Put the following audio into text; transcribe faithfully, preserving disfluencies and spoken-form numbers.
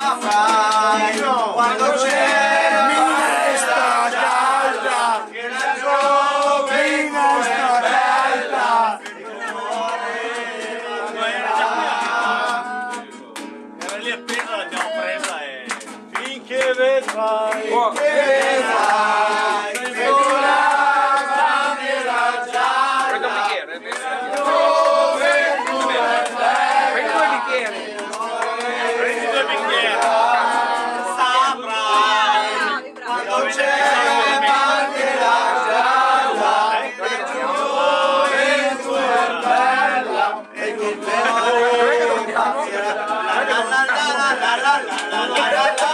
Quando c'è minestra calda, che la giove minestra calda. Era lì appena l'abbiamo presa e... Finché vedrai, finché vedrai, che tu la bandiera gialla, dove tu è bella. Prendi due bicchieri. Quando c'è bandiera gialla, che tu è bella, e tu la la la la la la la la la.